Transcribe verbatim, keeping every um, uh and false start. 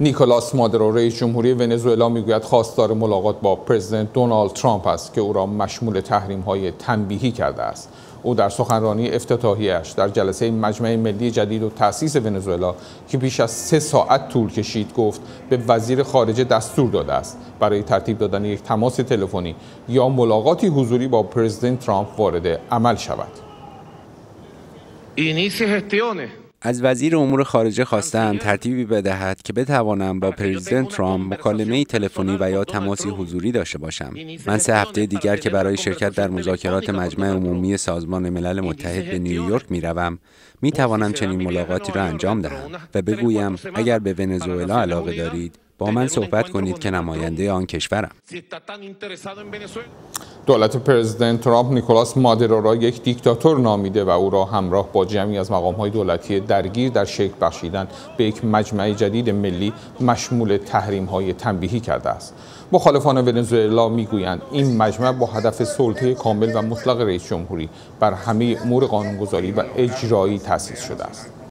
نیکولاس مادورو رئیس جمهوری ونزوئلا میگوید خواستار ملاقات با پرزیدنت دونالد ترامپ است که او را مشمول تحریم‌های تنبیهی کرده است. او در سخنرانی افتتاحیه‌اش در جلسه مجمع ملی جدید و تأسیس ونزوئلا که بیش از سه ساعت طول کشید گفت به وزیر خارجه دستور داده است برای ترتیب دادن یک تماس تلفنی یا ملاقاتی حضوری با پرزیدنت ترامپ وارد عمل شود. از وزیر امور خارجه خواستم ترتیبی بدهد که بتوانم با پرزیدنت ترامپ مکالمه تلفنی و یا تماسی حضوری داشته باشم. من سه هفته دیگر که برای شرکت در مذاکرات مجمع عمومی سازمان ملل متحد به نیویورک میروم، می توانم چنین ملاقاتی را انجام دهم و بگویم اگر به ونزوئلا علاقه دارید با من صحبت کنید که نماینده آن کشورم. دولت پرزیدنت ترامپ نیکولاس مادورو را یک دیکتاتور نامیده و او را همراه با جمعی از مقام‌های دولتی درگیر در شکل بخشیدن به یک مجمع جدید ملی مشمول تحریم‌های تنبیهی کرده است. مخالفان ونزوئلا میگویند این مجمع با هدف سلطه کامل و مطلق رئیس جمهوری بر همه امور قانونگذاری و اجرایی تأسیس شده است.